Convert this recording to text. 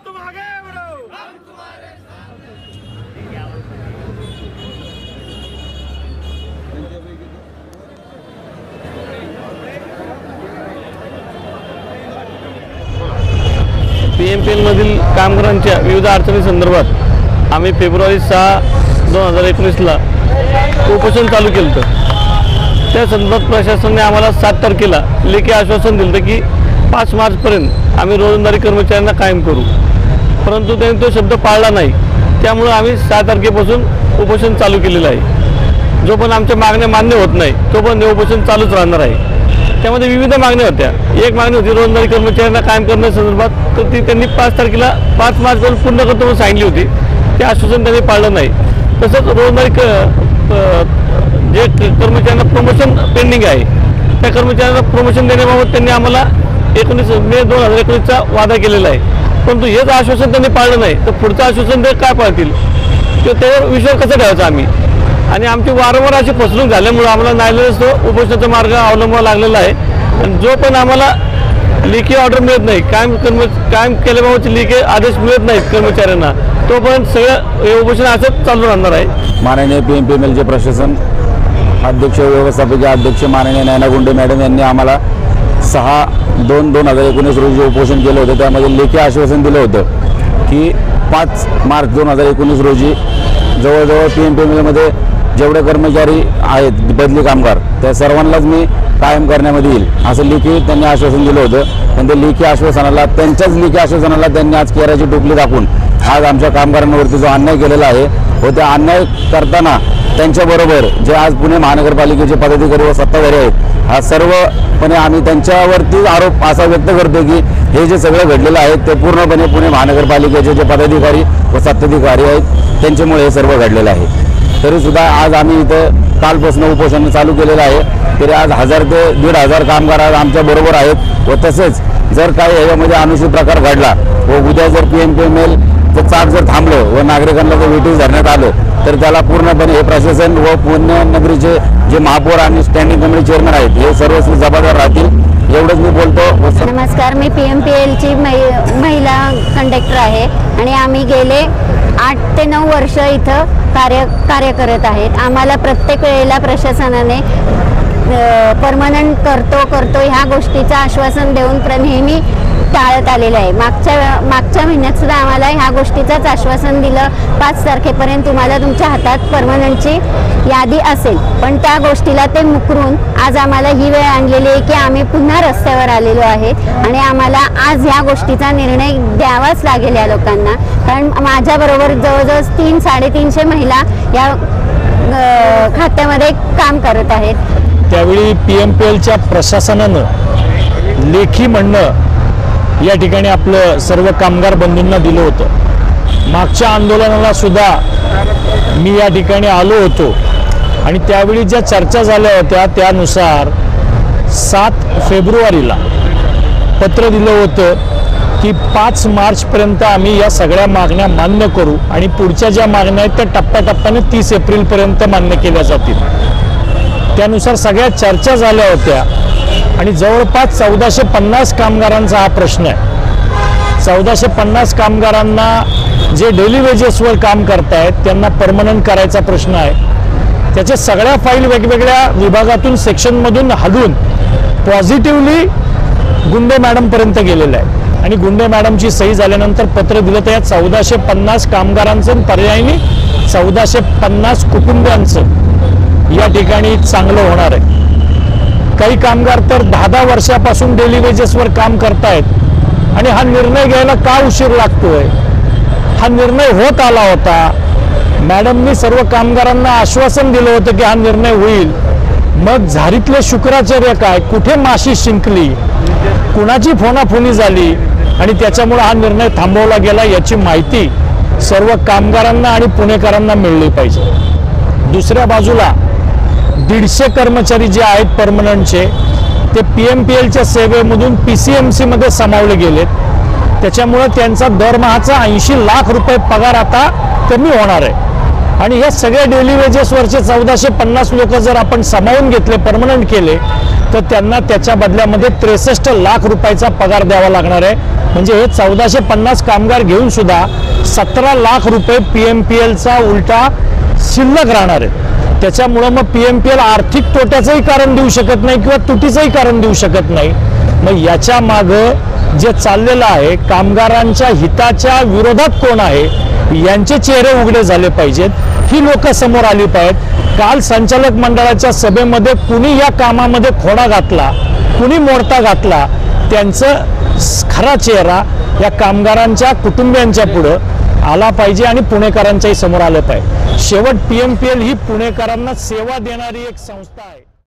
तुम आगे बढ़ो, हम तुम्हारे PMPL मधील कामगारांच्या विविध अडचणी संदर्भात आम्ही फेब्रुवारी 6, 2019ला उपोषण चालू केलं होतं। त्या संदर्भात प्रशासनाने आम्हाला 7 तारखेला लेखी आश्वासन दिलं होतं की 5 मार्चपर्यंत आम्ही रोजंदारी कर्मचाऱ्यांना कायम करू, परंतु त्यांनी तो शब्द पाळला नाही। त्यामुळे आम्ही 6 तारखेपासून उपोषण चालू केलेलं आहे। जो पण आमच्या मागण्या मान्य होत नाही तो पण उपोषण चालूच राहणार आहे। त्यामध्ये विविध मागण्या होत्या। एक मागणी होती रोजंदारी कर्मचाऱ्यांना कायम करण्यासंदर्भात, तर ती त्यांनी 5 तारखेला 5 मार्चपर्यंत पूर्ण करतो म्हणून सांगितली होती। ते आश्वासन त्यांनी पाळलं नाही। तसंच रोजंदारी जे कर्मचाऱ्यांना प्रमोशन पेंडिंग आहे त्या कर्मचाऱ्यांना प्रमोशन देण्याबाबत त्यांनी आम्हाला 19 मे 2019चा वादा केलेला आहे, परंतु हेच आश्वासन त्यांनी पाळलं नाही। तर पुढचं आश्वासन ते काय पाळतील किंवा त्यावर विश्वास कसा ठेवायचा आम्ही? आणि आमची वारंवार अशी फसवणूक झाल्यामुळे आम्हाला न्यायालयास तो उपोषणाचा मार्ग अवलंबावा लागलेला आहे। आणि जो पण आम्हाला लेखी ऑर्डर मिळत नाही, कायम केल्याबाबतचे लेखी आदेश मिळत नाहीत कर्मचाऱ्यांना, तोपर्यंत सगळं हे उपोषण असंच चालू राहणार आहे। माननीय PMPL प्रशासन अध्यक्ष व्यवस्थापकीय अध्यक्ष माननीय नयना गुंडे मॅडम यांनी आम्हाला 6/2/2019 रोजी उपोषण केलं होतं। त्यामध्ये लेखी आश्वासन दिलं होतं की 5 मार्च 2019 रोजी जवळजवळ PMPL जेवढे कर्मचारी आहेत बदली कामगार त्या सर्वांनाच मी कायम करण्यामध्ये येईल असं लेखी त्यांनी आश्वासन दिलं होतं। पण ते लेखी आश्वासनाला त्यांच्याच लेखी आश्वासनाला त्यांनी आज केराची टोपली दाखवून आज आमच्या कामगारांवरती जो अन्याय केलेला आहे व त्या अन्याय करताना त्यांच्याबरोबर जे आज पुणे महानगरपालिकेचे पदाधिकारी व सत्ताधारी आहेत हा सर्वपणे आम्ही त्यांच्यावरती आरोप असा व्यक्त करतो की हे जे सगळं घडलेलं आहे ते पूर्णपणे पुणे महानगरपालिकेचे जे पदाधिकारी व सत्ताधिकारी आहेत त्यांच्यामुळे हे सर्व घडलेलं आहे। तरीसुद्धा आज आम्ही इथं कालपासून उपोषण चालू केलेलं आहे। तरी आज 1000 ते 1500 कामगार आज आमच्या बरोबर आहेत व तसेच जर काही याच्यामध्ये अनुचित प्रकार घडला व उद्या जर PMPL चं चाक जर थांबलं व नागरिकांना जर वेटीस धरण्यात आलं तर त्याला पूर्णपणे हे प्रशासन व पुणे नगरीचे जे महापौर आणि स्टँडिंग कमिटी चेअरमन आहेत हे सर्व जबाबदार राहतील एवढंच मी बोलतो। नमस्कार, मी PMPLची महिला कंडक्टर आहे आणि आम्ही गेले 8 ते 9 वर्ष इथं कार्य करत आहेत। आम्हाला प्रत्येक वेळेला प्रशासनाने परमनंट करतो ह्या गोष्टीचं आश्वासन देऊन नेहमी टाळत आलेलं आहे। मागच्या महिन्यात सुद्धा आम्हाला ह्या गोष्टीचंच आश्वासन दिलं 5 तारखेपर्यंत तुम्हाला तुमच्या हातात परमनंटची यादी असेल, पण त्या गोष्टीला ते मुकरून आज आम्हाला ही वेळ आणलेली आहे की आम्ही पुन्हा रस्त्यावर आलेलो आहे आणि आम्हाला आज ह्या गोष्टीचा निर्णय द्यावाच लागेल या लोकांना। कारण माझ्याबरोबर जवळजवळ 300-350 महिला या खात्यामध्ये काम करत आहेत। त्यावेळी PMPLच्या प्रशासनानं लेखी म्हणणं या ठिकाणी आपलं सर्व कामगार बंधूंना दिलं होतं। मागच्या आंदोलनाला सुद्धा मी या ठिकाणी आलो होतो आणि त्यावेळी ज्या चर्चा झाल्या होत्या त्यानुसार 7 फेब्रुवारीला पत्र दिलं होतं की 5 मार्चपर्यंत आम्ही या सगळ्या मागण्या मान्य करू आणि पुढच्या ज्या मागण्या आहेत त्या टप्प्याटप्प्याने 30 एप्रिलपर्यंत मान्य केल्या जातील। त्यानुसार सगळ्या चर्चा झाल्या होत्या आणि जवळपास 1450 कामगारांचा हा प्रश्न आहे। 1450 कामगारांना जे डेली वेजेसवर काम करतायत त्यांना परमनंट करायचा प्रश्न आहे। त्याच्या सगळ्या फाईल वेगवेगळ्या विभागातून सेक्शनमधून हलवून पॉझिटिव्हली गुंडे मॅडमपर्यंत गेलेलं आहे आणि गुंडे मॅडमची सही झाल्यानंतर पत्र दिलं तर या 1450 कामगारांचं पर्यायी 1450 कुटुंबियांचं या ठिकाणी चांगलं होणार आहे। काही कामगार तर 10-10 वर्षापासून डेली वेजेसवर काम करतायत आणि हा निर्णय घ्यायला का उशीर लागतोय? हा निर्णय होत आला होता। मॅडमनी सर्व कामगारांना आश्वासन दिलं होतं की हा निर्णय होईल। मग झारीतले शुक्राचार्य काय, कुठे माशी शिंकली, कुणाची फोनाफोनी झाली आणि त्याच्यामुळे हा निर्णय थांबवला गेला याची माहिती सर्व कामगारांना आणि पुणेकरांना मिळली पाहिजे। दुसऱ्या बाजूला 150 कर्मचारी जे आहेत परमनंटचे ते PMPLच्या सेवेमधून PCMC मध्ये सामावले गेलेत। त्याच्यामुळे त्यांचा दरमहाचा 80 लाख रुपये पगार आता कमी होणार आहे आणि हे सगळे डेली वेजेसवरचे 1450 लोक जर आपण सामावून घेतले, परमनंट केले तर त्यांना त्याच्या बदल्यामध्ये 63 लाख रुपयाचा पगार द्यावा लागणार आहे. म्हणजे हे 1450 कामगार घेऊन सुद्धा 17 लाख रुपये PMPLचा उलटा शिल्लक राहणार आहे. त्याच्यामुळं मग PMPL आर्थिक तोट्याचंही कारण देऊ शकत नाही किंवा तुटीचंही कारण देऊ शकत नाही. मग याच्या मागं जे चाललेलं आहे, कामगारांच्या हिताच्या विरोधात कोण आहे यांचे चेहरे उघडे झाले पाहिजेत. ही लोक समोर आली पाहिजेत. काल संचालक मंडळाच्या सभेमध्ये कुणी या कामामध्ये खोडा घातला, कुणी मोडता घातला, त्यांचं खरा चेहरा या कामगारांच्या कुटुंबियांच्या पुढं आला पाहिजे आणि पुणेकरांच्याही समोर आलं पाहिजे. शेवट PMPL ही पुणेकरांना सेवा देणारी एक संस्था आहे.